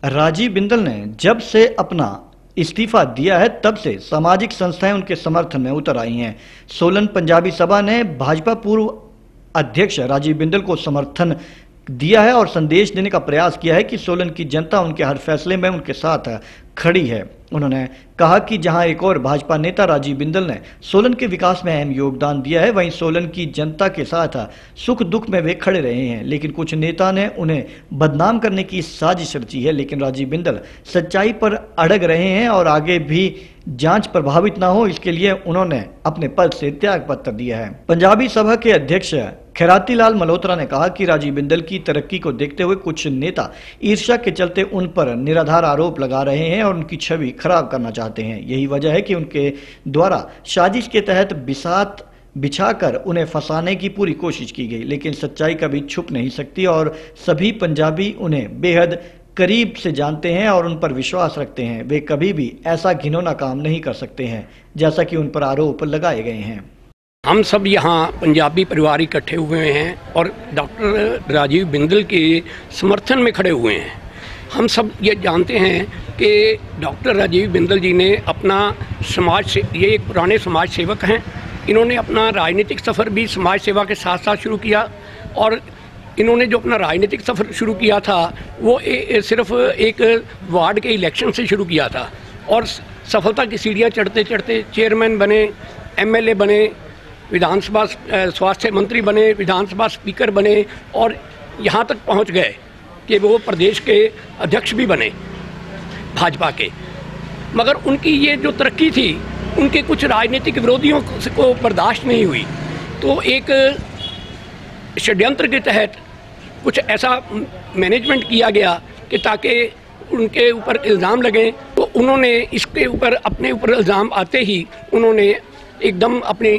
राजीव बिंदल ने जब से अपना इस्तीफा दिया है तब से सामाजिक संस्थाएं उनके समर्थन में उतर आई हैं। सोलन पंजाबी सभा ने भाजपा पूर्व अध्यक्ष राजीव बिंदल को समर्थन दिया है और संदेश देने का प्रयास किया है कि सोलन की जनता उनके हर फैसले में उनके साथ खड़ी है। उन्होंने कहा कि जहां एक और भाजपा नेता राजीव बिंदल ने सोलन के विकास में अहम योगदान दिया है, वहीं सोलन की जनता के साथ सुख दुख में वे खड़े रहे हैं। लेकिन कुछ नेता ने उन्हें बदनाम करने की साजिश रची है, लेकिन राजीव बिंदल सच्चाई पर अड़ग रहे हैं और आगे भी जांच प्रभावित ना हो, इसके लिए उन्होंने अपने पद से त्याग पत्र दिया है। पंजाबी सभा के अध्यक्ष खैराती लाल मल्होत्रा ने कहा कि राजीव बिंदल की तरक्की को देखते हुए कुछ नेता ईर्ष्या के चलते उन पर निराधार आरोप लगा रहे हैं और उनकी छवि खराब करना चाहते हैं। यही वजह है कि उनके द्वारा साजिश के तहत बिसात बिछाकर उन्हें फंसाने की पूरी कोशिश की गई, लेकिन सच्चाई कभी छुप नहीं सकती और सभी पंजाबी उन्हें बेहद करीब से जानते हैं और उन पर विश्वास रखते हैं। वे कभी भी ऐसा घिनौना काम नहीं कर सकते हैं जैसा कि उन पर आरोप लगाए गए हैं। हम सब यहाँ पंजाबी परिवार इकट्ठे हुए हैं और डॉक्टर राजीव बिंदल के समर्थन में खड़े हुए हैं। हम सब ये जानते हैं कि डॉक्टर राजीव बिंदल जी ने अपना ये एक पुराने समाज सेवक हैं। इन्होंने अपना राजनीतिक सफ़र भी समाज सेवा के साथ साथ शुरू किया और इन्होंने जो अपना राजनीतिक सफ़र शुरू किया था वो सिर्फ एक वार्ड के इलेक्शन से शुरू किया था और सफलता की सीढ़ियाँ चढ़ते चढ़ते चेयरमैन बने, एमएलए बने, विधानसभा स्वास्थ्य मंत्री बने, विधानसभा स्पीकर बने और यहाँ तक पहुँच गए कि वो प्रदेश के अध्यक्ष भी बने भाजपा के। मगर उनकी ये जो तरक्की थी उनके कुछ राजनीतिक विरोधियों को बर्दाश्त नहीं हुई, तो एक षड्यंत्र के तहत कुछ ऐसा मैनेजमेंट किया गया कि ताकि उनके ऊपर इल्ज़ाम लगें। तो उन्होंने इसके ऊपर अपने ऊपर इल्ज़ाम आते ही उन्होंने एकदम अपनी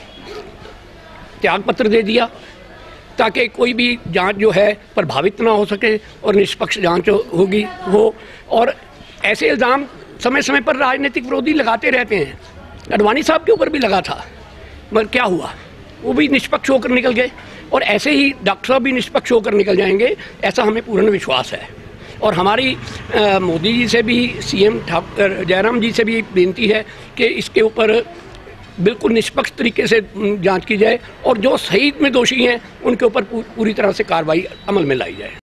त्यागपत्र दे दिया ताकि कोई भी जांच जो है प्रभावित ना हो सके और निष्पक्ष जांच होगी वो। और ऐसे इल्ज़ाम समय समय पर राजनीतिक विरोधी लगाते रहते हैं। अडवाणी साहब के ऊपर भी लगा था, मगर क्या हुआ, वो भी निष्पक्ष होकर निकल गए और ऐसे ही डॉक्टर साहब भी निष्पक्ष होकर निकल जाएंगे, ऐसा हमें पूर्ण विश्वास है। और हमारी मोदी जी से भी, सीएम जयराम जी से भी विनती है कि इसके ऊपर बिल्कुल निष्पक्ष तरीके से जांच की जाए और जो सही में दोषी हैं उनके ऊपर पूरी तरह से कार्रवाई अमल में लाई जाए।